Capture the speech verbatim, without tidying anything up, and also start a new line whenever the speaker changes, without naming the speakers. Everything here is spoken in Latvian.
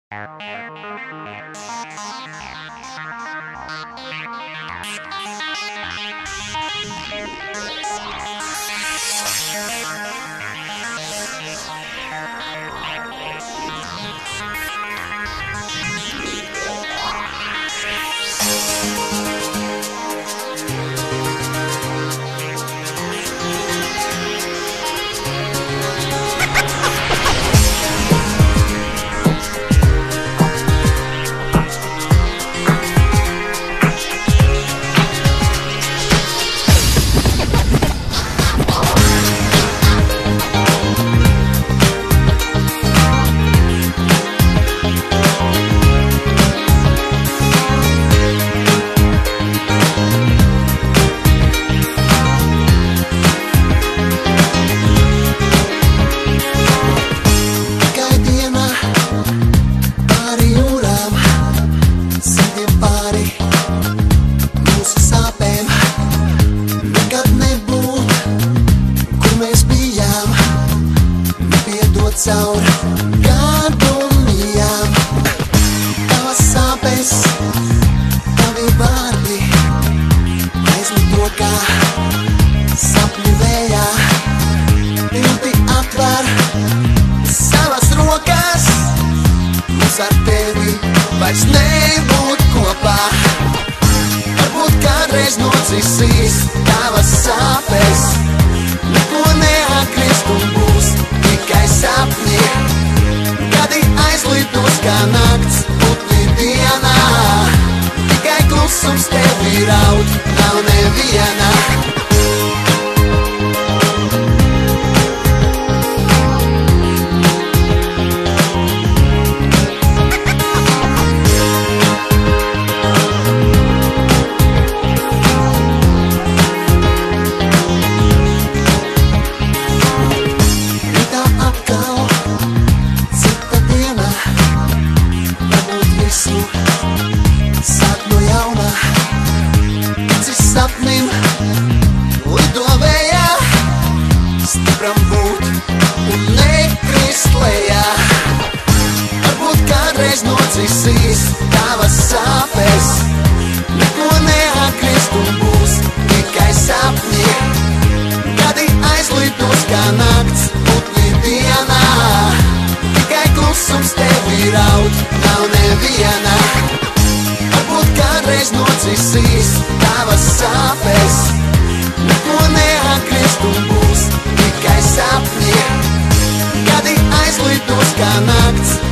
Caur gadumijām tavas sāpes, tavi vārdi aizlido kā sapņu vējā. Tilti atver savas rokas, mums ar tevi vairs nebūt kopā. Varbūt kādreiz nocisīs tavas sāpes, neko neatgriezt un būs tikai sapņi. Gadi aizlidos kā nakts putni dienā, tikai klusums tevi raud, nav neviena. Sāk no jauna, līdz sapnim lido vējā, stipram būt un nekrist lejā. Varbūt kādreiz nocisīs tavas sāpes, neko neatgriezt un būs tikai sapņi. Gadi aizlidos kā nakts putni dienā, tikai klusums tevi raud, nav neviena. Varbūt kādreiz nocisīs tavas sāpes, neko neatgriezt un būs tikai sapņi. Gadi aizlidos kā nakts